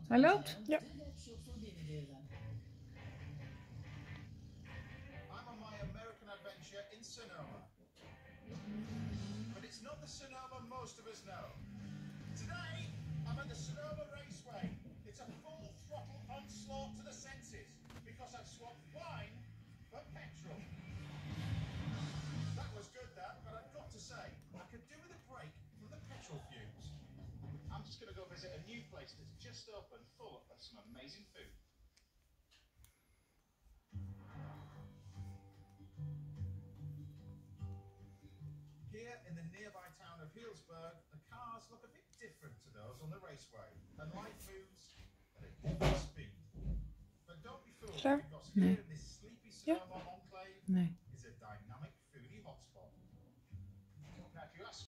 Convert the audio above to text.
Hij loopt? Ja. I'm on my American adventure in Sonoma. But it's not the Sonoma most of us know. Today, I'm at the Sonoma Raceway. It's a full throttle onslaught to the senses because I've swapped wine for petrol. That was good, that, but I've got to say, I could do with a break from the petrol fumes. I'm just going to go visit a new place that's just opened, full of some amazing food. Here in the nearby town of Healdsburg, the cars look a bit different to those on the raceway, and life moves at a different speed. But don't be fooled, Klaar? because here in this sleepy Sonoma enclave, Nee.